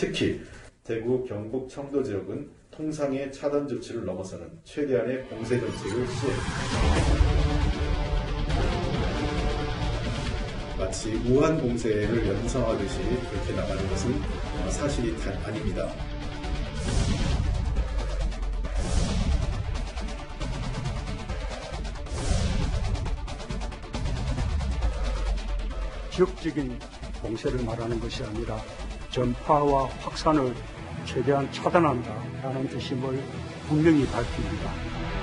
특히 대구, 경북, 청도 지역은 통상의 차단 조치를 넘어서는 최대한의 봉쇄 정책을 시행합니다. 마치 우한 공세를 연상하듯이 그렇게 나가는 것은 사실이 아닙니다. 지역적인 봉쇄를 말하는 것이 아니라 전파와 확산을 최대한 차단한다라는 뜻임을 분명히 밝힙니다.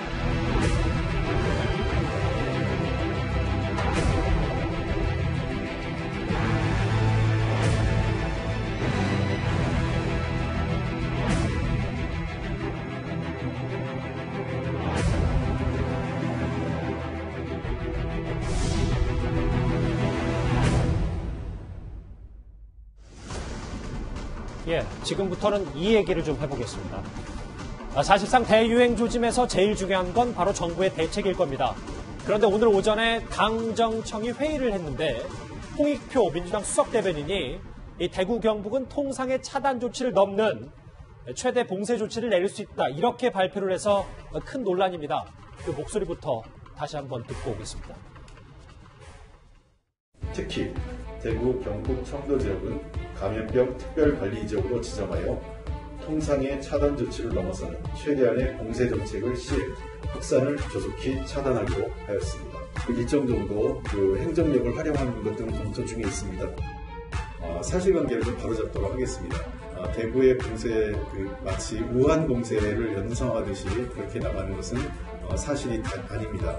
지금부터는 이 얘기를 좀 해보겠습니다. 사실상 대유행 조짐에서 제일 중요한 건 바로 정부의 대책일 겁니다. 그런데 오늘 오전에 당정청이 회의를 했는데 홍익표 민주당 수석대변인이 이 대구 경북은 통상의 차단 조치를 넘는 최대 봉쇄 조치를 내릴 수 있다. 이렇게 발표를 해서 큰 논란입니다. 그 목소리부터 다시 한번 듣고 오겠습니다. 특히 대구, 경북, 청도 지역은 감염병 특별관리 지역으로 지정하여 통상의 차단 조치를 넘어서는 최대한의 봉쇄 정책을 시행, 확산을 조속히 차단하기로 하였습니다. 일정 정도 행정력을 활용하는 것 등을 검토 중에 있습니다. 사실관계를 좀 바로잡도록 하겠습니다. 대구의 봉쇄, 마치 우한 봉쇄를 연상하듯이 그렇게 나가는 것은 사실이 아닙니다.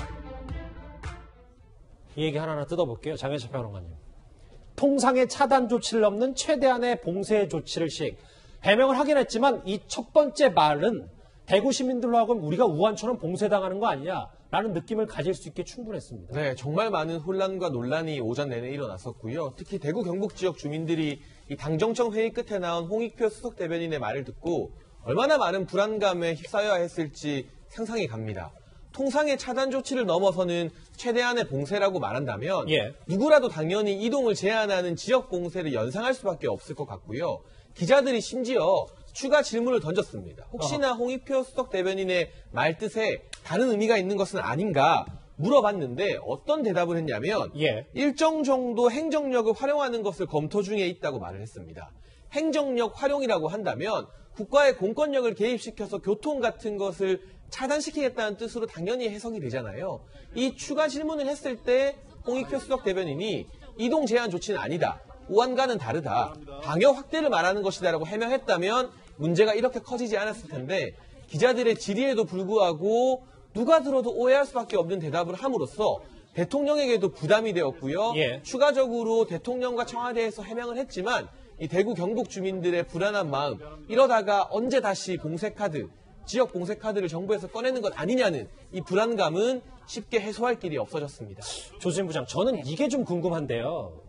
이 얘기 하나하나 뜯어볼게요. 장현철 평론가님. 통상의 차단 조치를 넘는 최대한의 봉쇄 조치를 시행. 해명을 하긴 했지만 이 첫 번째 말은 대구 시민들로 하여금 우리가 우한처럼 봉쇄당하는 거 아니냐라는 느낌을 가질 수 있게 충분했습니다. 네, 정말 많은 혼란과 논란이 오전 내내 일어났었고요. 특히 대구 경북 지역 주민들이 이 당정청 회의 끝에 나온 홍익표 수석 대변인의 말을 듣고 얼마나 많은 불안감에 휩싸여야 했을지 상상이 갑니다. 통상의 차단 조치를 넘어서는 최대한의 봉쇄라고 말한다면 누구라도 당연히 이동을 제한하는 지역 봉쇄를 연상할 수밖에 없을 것 같고요. 기자들이 심지어 추가 질문을 던졌습니다. 혹시나 홍익표 수석 대변인의 말뜻에 다른 의미가 있는 것은 아닌가 물어봤는데 어떤 대답을 했냐면 일정 정도 행정력을 활용하는 것을 검토 중에 있다고 말을 했습니다. 행정력 활용이라고 한다면 국가의 공권력을 개입시켜서 교통 같은 것을 차단시키겠다는 뜻으로 당연히 해석이 되잖아요. 이 추가 질문을 했을 때 홍익표 수석 대변인이 이동 제한 조치는 아니다. 우한과는 다르다. 방역 확대를 말하는 것이다라고 해명했다면 문제가 이렇게 커지지 않았을 텐데 기자들의 질의에도 불구하고 누가 들어도 오해할 수밖에 없는 대답을 함으로써 대통령에게도 부담이 되었고요. 추가적으로 대통령과 청와대에서 해명을 했지만 이 대구 경북 주민들의 불안한 마음, 이러다가 언제 다시 봉쇄카드, 지역 봉쇄카드를 정부에서 꺼내는 것 아니냐는 이 불안감은 쉽게 해소할 길이 없어졌습니다. 조진 부장, 저는 이게 좀 궁금한데요.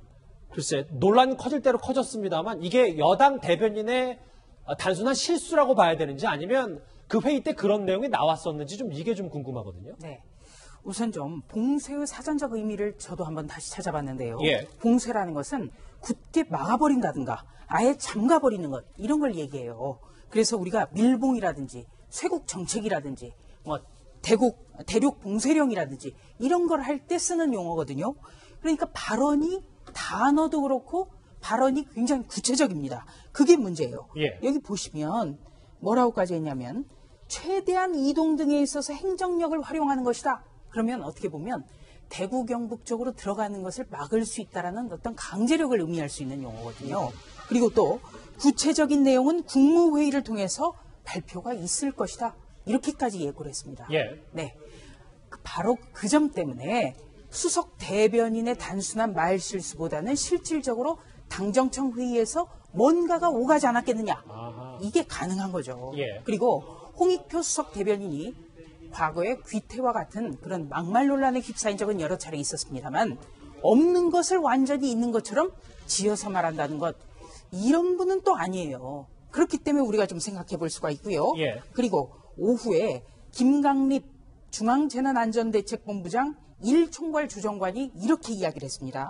글쎄, 논란이 커질 대로 커졌습니다만 이게 여당 대변인의 단순한 실수라고 봐야 되는지 아니면 그 회의 때 그런 내용이 나왔었는지 좀 이게 좀 궁금하거든요. 네. 우선 좀 봉쇄의 사전적 의미를 저도 한번 다시 찾아봤는데요. 봉쇄라는 것은 굳게 막아버린다든가 아예 잠가버리는 것, 이런 걸 얘기해요. 그래서 우리가 밀봉이라든지 쇄국 정책이라든지 뭐 대륙 봉쇄령이라든지 이런 걸 할 때 쓰는 용어거든요. 그러니까 발언이 단어도 그렇고 발언이 굉장히 구체적입니다. 그게 문제예요. 여기 보시면 뭐라고까지 했냐면 최대한 이동 등에 있어서 행정력을 활용하는 것이다. 그러면 어떻게 보면 대구 경북 쪽으로 들어가는 것을 막을 수 있다라는 어떤 강제력을 의미할 수 있는 용어거든요. 그리고 또 구체적인 내용은 국무회의를 통해서 발표가 있을 것이다. 이렇게까지 예고를 했습니다. 네, 바로 그 점 때문에 수석 대변인의 단순한 말 실수보다는 실질적으로 당정청 회의에서 뭔가가 오가지 않았겠느냐. 이게 가능한 거죠. 그리고 홍익표 수석 대변인이 과거에 귀태와 같은 그런 막말 논란에 휩싸인 적은 여러 차례 있었습니다만 없는 것을 완전히 있는 것처럼 지어서 말한다는 것, 이런 분은 또 아니에요. 그렇기 때문에 우리가 좀 생각해 볼 수가 있고요. 그리고 오후에 김강립 중앙재난안전대책본부장 1총괄 주정관이 이렇게 이야기를 했습니다.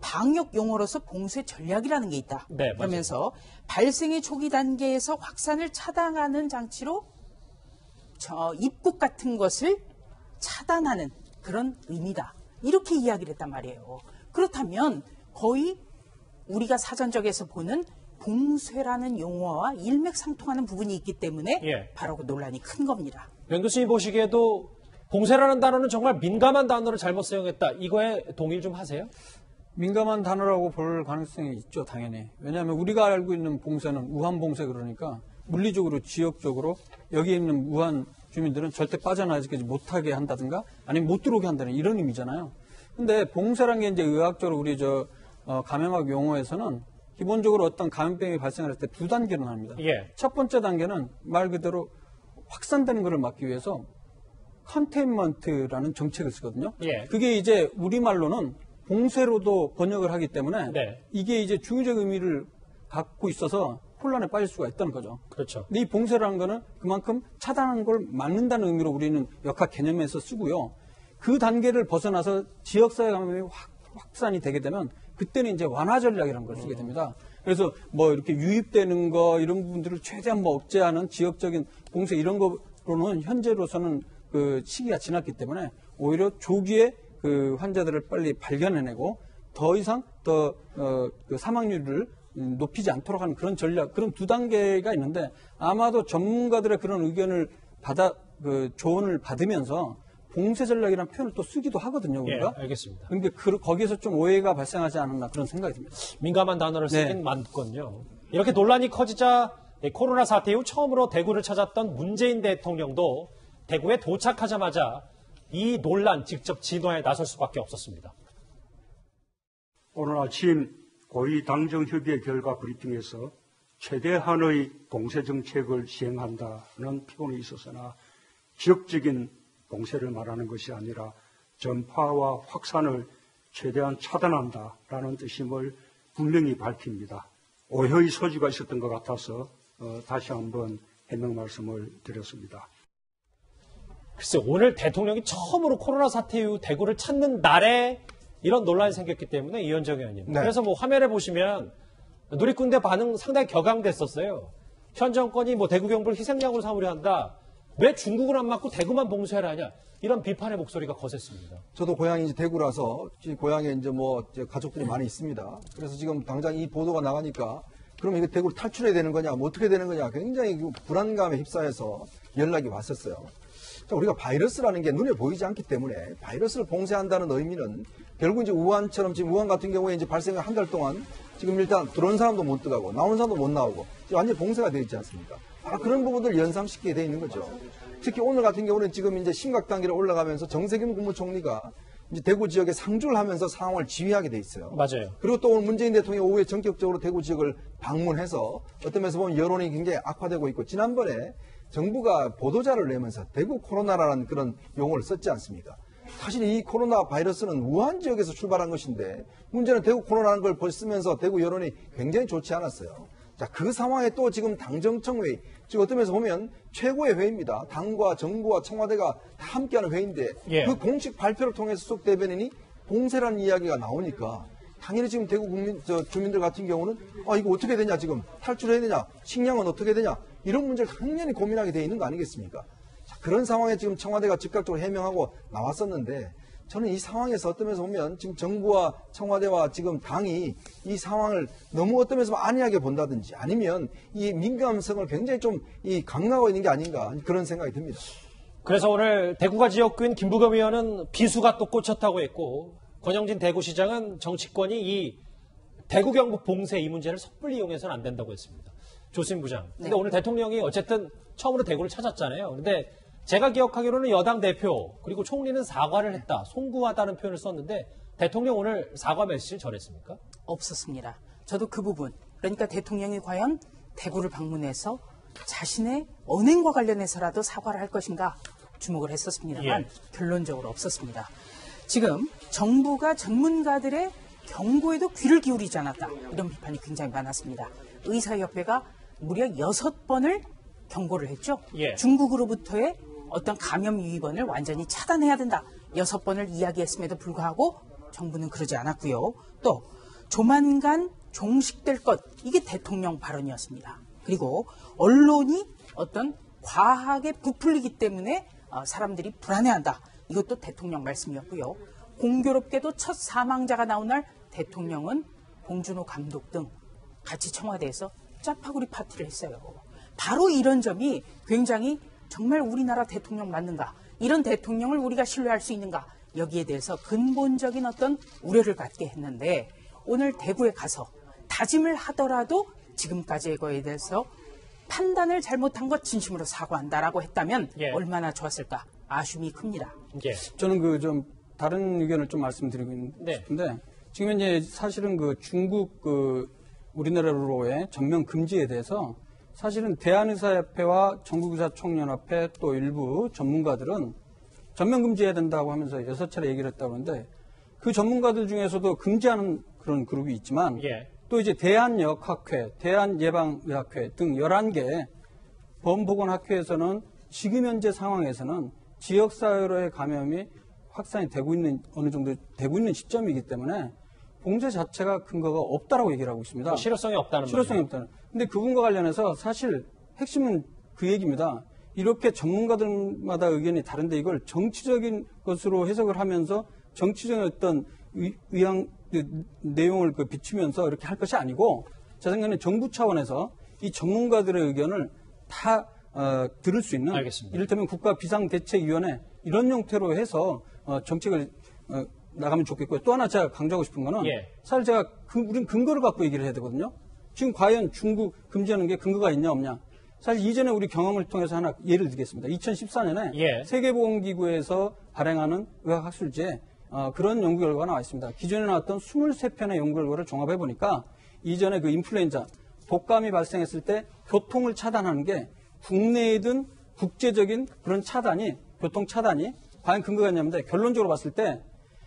방역 용어로서 봉쇄 전략이라는 게 있다. 네, 그러면서 발생의 초기 단계에서 확산을 차단하는 장치로 입국 같은 것을 차단하는 그런 의미다. 이렇게 이야기를 했단 말이에요. 그렇다면 거의 우리가 사전적에서 보는 봉쇄라는 용어와 일맥상통하는 부분이 있기 때문에 바로 그 논란이 큰 겁니다. 명 교수님 보시기에도 봉쇄라는 단어는 정말 민감한 단어를 잘못 사용했다. 이거에 동의를 좀 하세요? 민감한 단어라고 볼 가능성이 있죠, 당연히. 왜냐하면 우리가 알고 있는 봉쇄는 우한 봉쇄 그러니까 물리적으로, 지역적으로 여기 있는 우한 주민들은 절대 빠져나가지 못하게 한다든가 아니면 못 들어오게 한다는 이런 의미잖아요. 근데 봉쇄라는 게 이제 의학적으로 우리 감염학 용어에서는 기본적으로 어떤 감염병이 발생할 때 두 단계로 나뉩니다. 첫 번째 단계는 말 그대로 확산되는 것을 막기 위해서 컨테인먼트라는 정책을 쓰거든요. 그게 이제 우리말로는 봉쇄로도 번역을 하기 때문에 이게 이제 중의적 의미를 갖고 있어서 혼란에 빠질 수가 있다는 거죠. 그렇죠. 근데 이 봉쇄라는 거는 그만큼 차단하는 걸 막는다는 의미로 우리는 역학 개념에서 쓰고요. 그 단계를 벗어나서 지역사회 감염이 확산이 되게 되면 그때는 이제 완화 전략이라는 걸 쓰게 됩니다. 그래서 뭐 이렇게 유입되는 거 이런 부분들을 최대한 뭐 억제하는 지역적인 봉쇄 이런 거로는 현재로서는 그 시기가 지났기 때문에 오히려 조기에 그 환자들을 빨리 발견해내고 더 이상 그 사망률을 높이지 않도록 하는 그런 전략, 그런 두 단계가 있는데 아마도 전문가들의 그런 의견을 조언을 받으면서 봉쇄 전략이라는 표현을 또 쓰기도 하거든요, 우리가. 알겠습니다. 그런데 거기에서 좀 오해가 발생하지 않았나 그런 생각이 듭니다. 민감한 단어를 쓰긴 많거든요. 이렇게 논란이 커지자 코로나 사태 이후 처음으로 대구를 찾았던 문재인 대통령도 대구에 도착하자마자 이 논란 직접 진화에 나설 수밖에 없었습니다. 오늘 아침 고위 당정협의회 결과 브리핑에서 최대한의 봉쇄 정책을 시행한다는 표현이 있었으나 지역적인 봉쇄를 말하는 것이 아니라 전파와 확산을 최대한 차단한다라는 뜻임을 분명히 밝힙니다. 오해의 소지가 있었던 것 같아서 다시 한번 해명 말씀을 드렸습니다. 글쎄 오늘 대통령이 처음으로 코로나 사태 이후 대구를 찾는 날에 이런 논란이 생겼기 때문에 이현정 의원님. 그래서 뭐 화면에 보시면 누리꾼들 반응 상당히 격앙됐었어요. 현 정권이 뭐 대구 경북을 희생양으로 삼으려 한다. 왜 중국을 안 맞고 대구만 봉쇄를 하냐. 이런 비판의 목소리가 거셌습니다. 저도 고향이 이제 대구라서 고향에 이제 가족들이 많이 있습니다. 그래서 지금 당장 이 보도가 나가니까 그러면 이거 대구를 탈출해야 되는 거냐, 뭐 어떻게 되는 거냐 굉장히 불안감에 휩싸여서 연락이 왔었어요. 우리가 바이러스라는 게 눈에 보이지 않기 때문에 바이러스를 봉쇄한다는 의미는 결국 이제 우한처럼 지금 우한 같은 경우에 이제 발생을 한 달 동안 지금 일단 들어온 사람도 못 들어가고 나오는 사람도 못 나오고 지금 완전히 봉쇄가 되어 있지 않습니까? 그런 부분들을 연상시키게 되어 있는 거죠. 특히 오늘 같은 경우는 지금 이제 심각 단계로 올라가면서 정세균 국무총리가 이제 대구 지역에 상주를 하면서 상황을 지휘하게 돼 있어요. 맞아요. 그리고 또 오늘 문재인 대통령이 오후에 전격적으로 대구 지역을 방문해서 어떤 면에서 보면 여론이 굉장히 악화되고 있고 지난번에 정부가 보도자를 내면서 대구 코로나라는 그런 용어를 썼지 않습니까? 사실 이 코로나 바이러스는 우한 지역에서 출발한 것인데 문제는 대구 코로나라는 걸 쓰면서 대구 여론이 굉장히 좋지 않았어요. 자, 그 상황에 또 지금 당정청 회의, 지금 어떤 면에서 보면 최고의 회의입니다. 당과 정부와 청와대가 다 함께하는 회의인데 그 공식 발표를 통해서 수석 대변인이 봉쇄라는 이야기가 나오니까 당연히 지금 대구 주민들 같은 경우는 이거 어떻게 되냐 지금 탈출해야 되냐 식량은 어떻게 되냐 이런 문제를 당연히 고민하게 돼 있는 거 아니겠습니까? 자, 그런 상황에 지금 청와대가 즉각적으로 해명하고 나왔었는데 저는 이 상황에서 어떤 면에서 보면 지금 정부와 청와대와 지금 당이 이 상황을 너무 어떤 면에서 안이하게 본다든지 아니면 이 민감성을 굉장히 좀 강요하고 있는 게 아닌가 그런 생각이 듭니다. 그래서 오늘 대구가 지역구인 김부겸 의원은 비수가 또 꽂혔다고 했고 권영진 대구시장은 정치권이 이 대구 경북 봉쇄 이 문제를 섣불리 이용해서는 안 된다고 했습니다. 조수진 부장. 근데 오늘 대통령이 어쨌든 처음으로 대구를 찾았잖아요. 근데 제가 기억하기로는 여당 대표 그리고 총리는 사과를 했다. 송구하다는 표현을 썼는데 대통령 오늘 사과 메시지를 전했습니까? 없었습니다. 저도 그 부분. 그러니까 대통령이 과연 대구를 방문해서 자신의 언행과 관련해서라도 사과를 할 것인가 주목을 했었습니다만 결론적으로 없었습니다. 지금 정부가 전문가들의 경고에도 귀를 기울이지 않았다. 이런 비판이 굉장히 많았습니다. 의사협회가 무려 6번을 경고를 했죠. 중국으로부터의 어떤 감염 유입원을 완전히 차단해야 된다. 6번을 이야기했음에도 불구하고 정부는 그러지 않았고요. 또 조만간 종식될 것, 이게 대통령 발언이었습니다. 그리고 언론이 어떤 과하게 부풀리기 때문에 사람들이 불안해한다. 이것도 대통령 말씀이었고요. 공교롭게도 첫 사망자가 나온 날 대통령은 봉준호 감독 등 같이 청와대에서 짜파구리 파티를 했어요. 바로 이런 점이 굉장히 정말 우리나라 대통령 맞는가? 이런 대통령을 우리가 신뢰할 수 있는가? 여기에 대해서 근본적인 어떤 우려를 갖게 했는데 오늘 대구에 가서 다짐을 하더라도 지금까지의 거에 대해서 판단을 잘못한 것 진심으로 사과한다라고 했다면 얼마나 좋았을까? 아쉬움이 큽니다. 저는 좀 다른 의견을 좀 말씀드리고 싶은데 지금 이제 사실은 중국 우리나라로의 전면 금지에 대해서 사실은 대한의사협회와 전국의사총연합회 또 일부 전문가들은 전면 금지해야 된다고 하면서 6차례 얘기를 했다고 하는데 그 전문가들 중에서도 금지하는 그런 그룹이 있지만 또 이제 대한역학회, 대한예방의학회 등 11개 보건학회에서는 지금 현재 상황에서는 지역사회로의 감염이 확산이 되고 있는 어느 정도 되고 있는 시점이기 때문에 봉쇄 자체가 근거가 없다라고 얘기를 하고 있습니다. 실효성이 없다는 실효성이 없다는. 근데 그분과 관련해서 사실 핵심은 그 얘기입니다. 이렇게 전문가들마다 의견이 다른데 이걸 정치적인 것으로 해석을 하면서 정치적인 어떤 내용을 비추면서 이렇게 할 것이 아니고 제 생각에는 정부 차원에서 이 전문가들의 의견을 다 들을 수 있는 알겠습니다. 이를테면 국가비상대책위원회 이런 형태로 해서 정책을 나가면 좋겠고요. 또 하나 제가 강조하고 싶은 거는 사실 제가 우린 근거를 갖고 얘기를 해야 되거든요. 지금 과연 중국 금지하는 게 근거가 있냐 없냐. 사실 이전에 우리 경험을 통해서 하나 예를 들겠습니다. 2014년에 세계보건기구에서 발행하는 의학학술지에 그런 연구 결과가 나와 있습니다. 기존에 나왔던 23편의 연구 결과를 종합해 보니까 이전에 인플루엔자 독감이 발생했을 때 교통을 차단하는 게 국내이든 국제적인 그런 교통 차단이 과연 근거가 있냐는데 결론적으로 봤을 때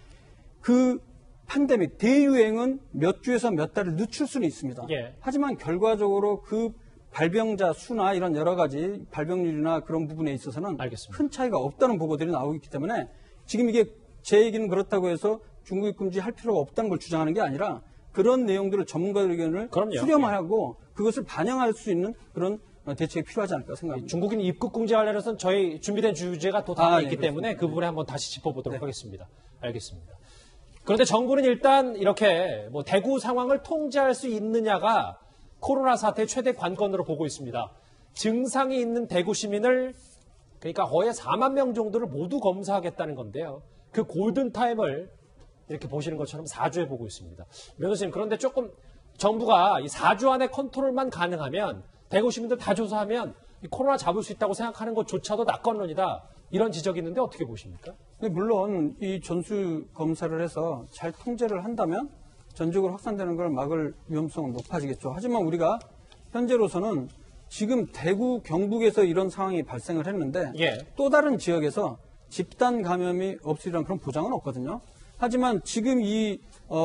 그 팬데믹 대유행은 몇 주에서 몇 달을 늦출 수는 있습니다. 하지만 결과적으로 그 발병자 수나 이런 여러 가지 발병률이나 그런 부분에 있어서는 큰 차이가 없다는 보고들이 나오고 있기 때문에 지금 이게 제 얘기는 그렇다고 해서 중국이 금지할 필요가 없다는 걸 주장하는 게 아니라 그런 내용들을 전문가들 의견을 수렴하고 그것을 반영할 수 있는 그런 대책이 필요하지 않을까 생각합니다. 중국인 입국 금지 관련해서는 저희 준비된 주제가 또 다른 있기 때문에 그 부분에 한번 다시 짚어보도록 하겠습니다. 알겠습니다. 그런데 정부는 일단 이렇게 대구 상황을 통제할 수 있느냐가 코로나 사태의 최대 관건으로 보고 있습니다. 증상이 있는 대구 시민을 그러니까 거의 4만 명 정도를 모두 검사하겠다는 건데요. 그 골든타임을 이렇게 보시는 것처럼 4주에 보고 있습니다. 변호사님, 그런데 조금 정부가 이 4주 안에 컨트롤만 가능하면 대구 시민들 다 조사하면 이 코로나 잡을 수 있다고 생각하는 것조차도 낙관론이다. 이런 지적이 있는데 어떻게 보십니까? 물론 이 전수 검사를 해서 잘 통제를 한다면 전적으로 확산되는 걸 막을 위험성은 높아지겠죠. 하지만 우리가 현재로서는 지금 대구, 경북에서 이런 상황이 발생을 했는데 또 다른 지역에서 집단 감염이 없으리란 그런 보장은 없거든요. 하지만 지금 이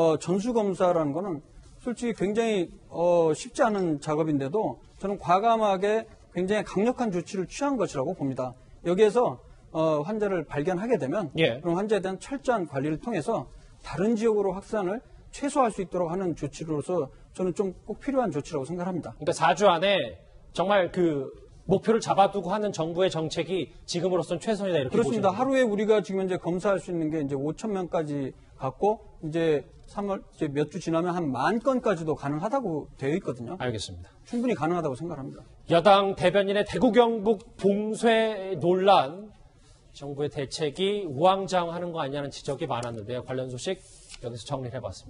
전수검사라는 거는 솔직히 굉장히 쉽지 않은 작업인데도 저는 과감하게 굉장히 강력한 조치를 취한 것이라고 봅니다. 여기에서 환자를 발견하게 되면 그럼 환자에 대한 철저한 관리를 통해서 다른 지역으로 확산을 최소화할 수 있도록 하는 조치로서 저는 좀 꼭 필요한 조치라고 생각합니다. 그러니까 4주 안에 정말 그 목표를 잡아두고 하는 정부의 정책이 지금으로서는 최선이다 이렇게 그렇습니다. 보시면 하루에 우리가 지금 현재 검사할 수 있는 게 이제 5천 명까지 갔고 이제 3월 이제 몇 주 지나면 한 10,000건까지도 가능하다고 되어 있거든요. 알겠습니다. 충분히 가능하다고 생각합니다. 여당 대변인의 대구 경북 봉쇄 논란, 정부의 대책이 우왕좌왕하는 거 아니냐는 지적이 많았는데요. 관련 소식 여기서 정리를 해봤습니다.